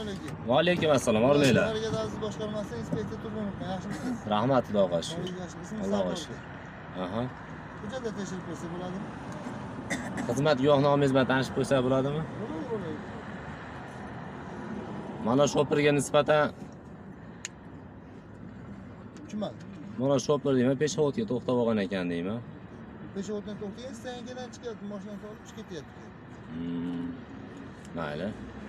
alaykum. Va alaykum assalom, o'rninglar. Brigada boshqarmasi inspektor Turg'unov. Yaxshimisiz? Rahmat, Xudogash. Alloh Alloh. Aha. Hujjatlar tekshirib ko'rsa bo'ladimi? Xizmat guvohnomangiz bilan tanishib qo'ysa bo'ladimi? Bo'ladi. Mana shopirga nisbatan Tushunmadim. mana shopir deyman, peshovodga to'xtab olgan ekan deyman. Peshovoddan to'xtang, istagandan chiqyapti, mashinani olib chiqib ketyapti. Mayli.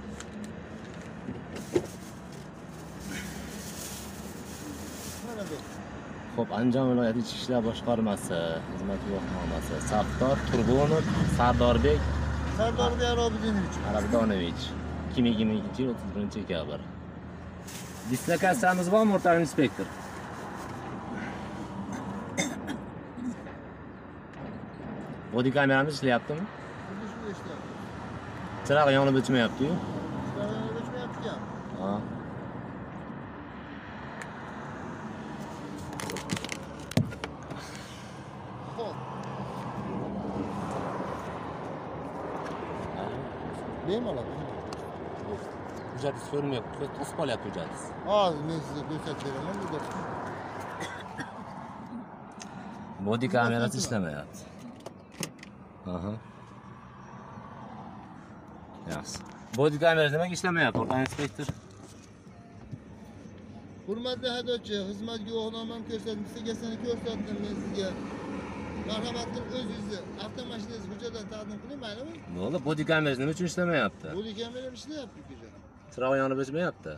Mana bu. Xo'p, Andijon viloyati Ichki ishlar boshqarmasi xizmat guvohnomasi Safdor Turg'unov Sardorbek Sardorbek Arobidinovich. Arabdonovich 2022-yil 31-dekabr. Dislokatsiyamiz bormi, o'rtoq inspektor? Bodi kameramiz ishlayaptimi? Xuddi shu ishlayapti. Chiroq yonib o'chmayapti-yu. Chiroq o'chmayapti-ku. Ha. Xo'p. Bemalol. Hujjatingiz ko'rinmayapti, to'sib qolyapti hujjatingiz. Hozir men sizga ko'rsatib beraman bu deb. Bodi kamerasi ishlamayapti. Aha. Yaxshi. Bodi kamerasi nimaga ishlamayapti, o'rtoq inspektor? Hurmatli haydovchi, xizmat guvohnomam ko'rsatdim, seni ko'rsatdim men sizga. Marhamat qilib o'zingizni avtomashinangiz hujjatdan taqdim qiling, maylimi? Bo'ldi, bodi kamerasi nima uchun ishlamayapti? Bodi kamera ishlayapti ko'cha. Chiroq yonib o'chmayapti.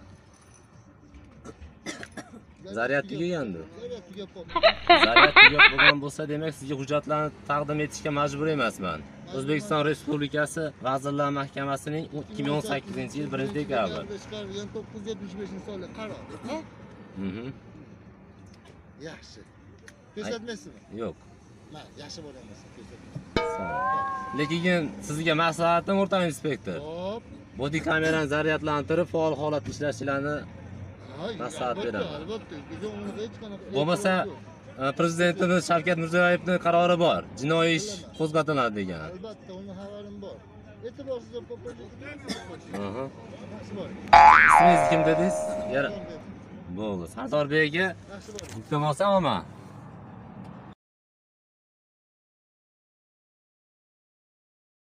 Zaryad tugagandi. Zaryad tugab qoldi. Zaryad tugab bo'lgan bo'lsa, demak sizga hujjatlarni taqdim etishga majbur emasman. O'zbekiston Respublikasi Vazirlar Mahkamasining 2018-yil 1-dekabr. Chiqarilgan 975-sonli qaror. Ha? Yaxshi. Ko'rsatmaysizmi? Yo'q. Mana, yaxshi bo'laman, ko'rsatmayman. Lekin sizga maslahatim, o'rtoq inspektor. Hop. Bodi kamerani zaryadlantirib, faol holatda ishlashlarini maslahat beraman. Albatta, hech qanaqa. Bo'lmasa, Prezidentimiz Shavkat Mirziyoyevning qarori bor. Jinoiy ish qo'zg'atiladi degan. Albatta, uni xabarim bor. E'tiborsiz bo'lib qo'ydik. Aha. Yaxshi bor. Ismingiz kim dedingiz? Bo'ldi. Sardorbekga Yaxshi bor. iltimos olaman.